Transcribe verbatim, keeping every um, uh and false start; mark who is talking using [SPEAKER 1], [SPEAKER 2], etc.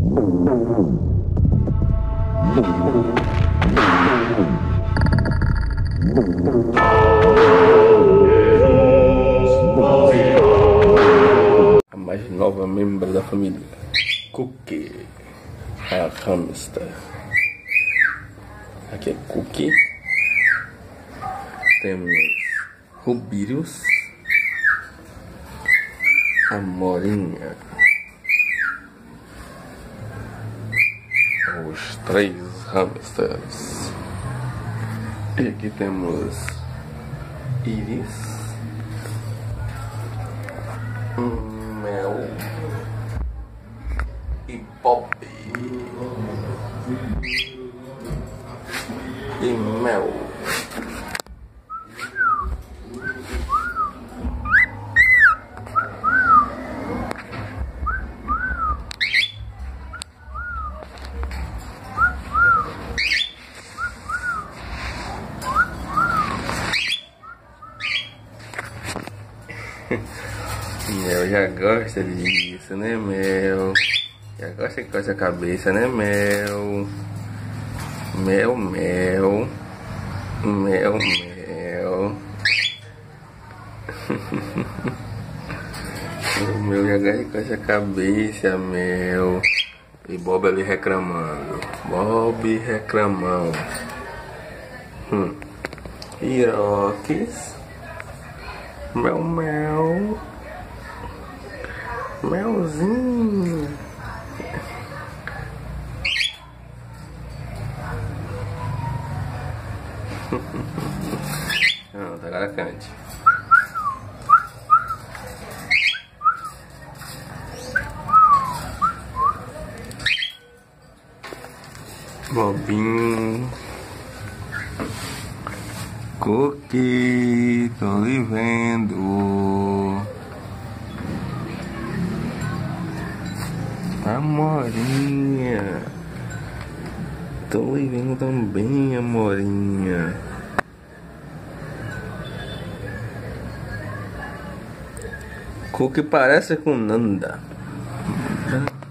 [SPEAKER 1] A mais nova membro da família, Cookie, a hamster. Aqui é Cookie. Temos Rubírios, Amorinha, os três hamsters. E aqui temos Iris, Mel e Pop. E Mel. Mel já gosta disso, né, Mel? Já gosta de coça a cabeça, né, Mel? Mel, Mel. Mel, Mel. O Mel já gosta de coça a cabeça, Mel. E Bob ali reclamando. Bob reclamando. Hum. Iroques. Mel, Mel. Melzinho. Pronto, agora cante. Bobinho. Cookie, tô lhe vendo. Amorinha, tô lhe vendo também, Amorinha. Cookie parece com Nanda.